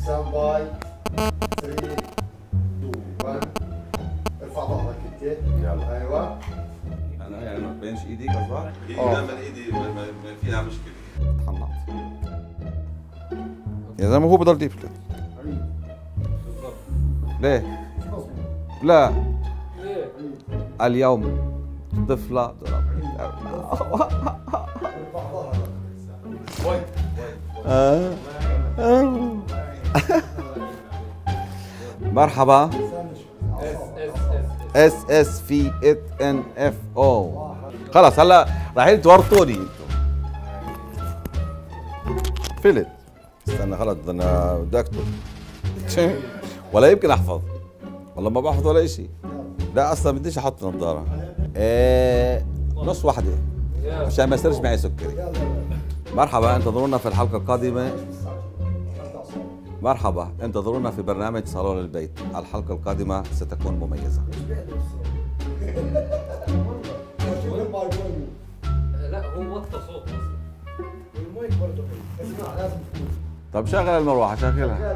ستاند باي 3 2 1 ارفع ظهرك انت. يلا. ايوه. انا يعني ما تبينش ايدي قصدك؟ دائما ايدي ما فيها مشكله. تحنط يا زلمه هو بضل يفلت. ليه؟ لا اليوم طفلة مرحبا. اس في ات ان اف او. خلاص هلا رايحين تورطوني انتم. فلت. استنى خلص انا بدي اكتب. ولا يمكن احفظ. والله ما بحفظ ولا شيء. لا اصلا بديش احط نظاره. نص واحده عشان ما يصيرش معي سكري. مرحبا، انتظرونا في الحلقه القادمه. مرحبا، انتظرونا في برنامج صالون البيت. الحلقه القادمه ستكون مميزه. لا هو وطى صوت بس. المايك برضه اسمع لازم تكون. طب شغل المروحه، شغلها.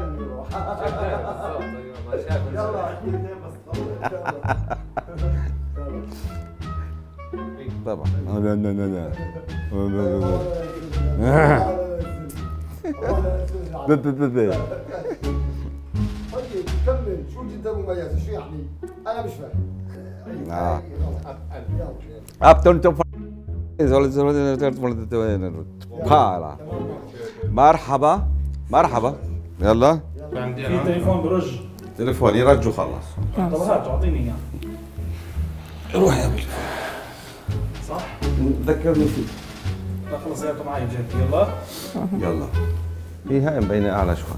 يلا طبعا. لا لا لا لا. طيب كمل. شو جدا مميزه؟ شو يعني؟ انا مش فاهم. مرحبا مرحبا. يلا في تليفون برج. تليفون يرج وخلص. طب هات اعطيني اياه. روح يا ابني. صح؟ ذكرني فيه. لا خلص يا معي بجد. يلا يلا. هي هاي مبينة أعلى شوي.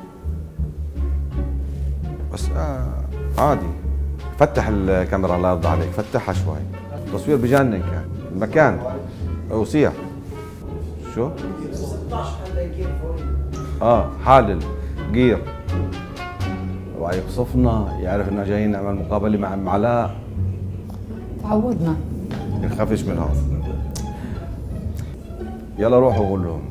بس عادي. فتح الكاميرا الله يرضى عليك، فتحها شوي. التصوير بجنن كان، المكان وسيع. شو؟ 16 هلا جير حالل جير. ويقصفنا يعرف انه جايين نعمل مقابله مع ام علاء. تعودنا. نخافش من هون. يلا روحوا قول لهم.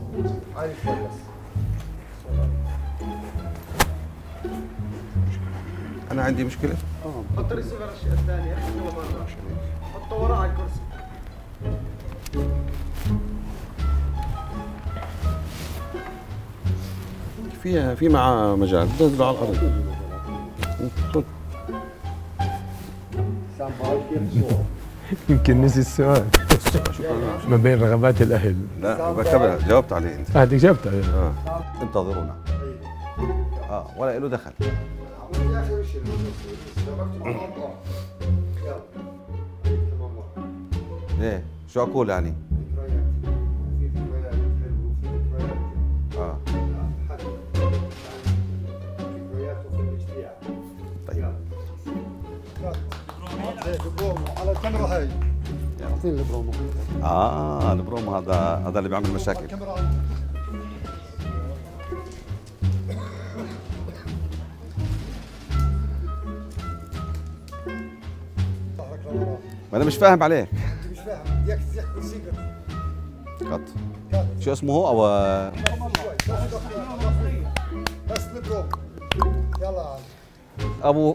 انا عندي مشكله. حط الريسيفر الثانيه حطه ورا على الكرسي. في معاه مجال نزله على الارض. يمكن نسي السؤال. ما بين رغبات الاهل. لا بكتبها، جاوبت عليه انت. هذيك جاوبت عليه. انتظرونا. ولا له دخل. يا اخي وش ليه؟ شو اقول يعني؟ في ذكريات حلوه وفي ذكريات ذكرياته في الاجتياح. طيب. البرومو على الكاميرا هاي. اعطيني البرومو. البرومو هذا اللي بيعمل مشاكل. ما انا مش فاهم عليك. انت مش فاهم. بدك تحكي سيكرت. قط. شو اسمه هو او بس البرومو. يلا ابو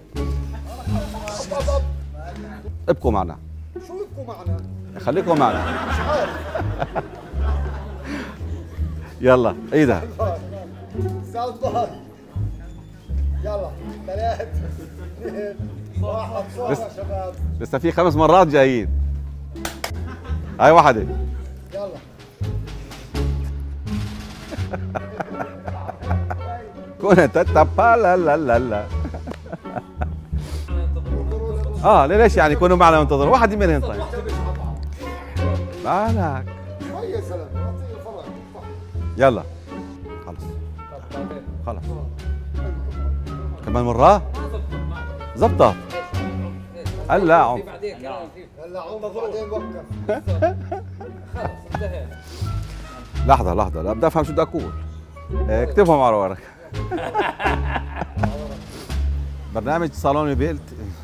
ابقوا معنا. شو بدكم معنا؟ خليكم معنا. مش عارف. يلا عيدها. ساوند باي. يلا 3 2 1 صور يا شباب. لسه في 5 مرات جايين. هاي واحدة. يلا كنت تتبا لا لا لا لا. ليش يعني كونوا معنا وانتظروا؟ واحد منهم طيب. مالك؟ شوي يا زلمه اعطيني الفرق. يلا خلص كمان مرة؟ زبطت. هلا عم هلا عمر بعدين وقف. خلص انتهينا. لحظة لا بدي افهم شو بدي اقول. اكتبهم على ورق. برنامج صالون البيت.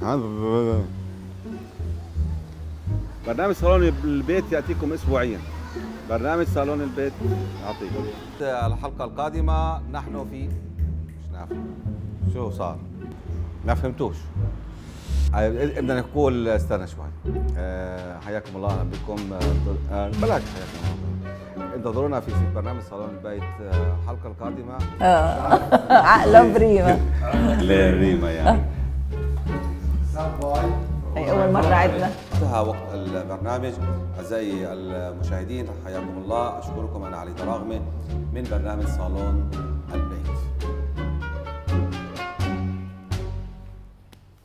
برنامج صالون البيت ياتيكم اسبوعيا. برنامج صالون البيت يعطيكم. الحلقة القادمة نحن في عفوا. شو صار؟ ما فهمتوش. بدنا نقول استنى شوي. حياكم الله، اهلا بكم. بلاش حياكم الله. انتظرونا في برنامج صالون البيت الحلقه القادمه. عقله بريمه. ليه ريما يعني؟ هي اول مره عدنا. انتهى وقت البرنامج. اعزائي المشاهدين حياكم الله، اشكركم. انا علي دراغمه من برنامج صالون البيت.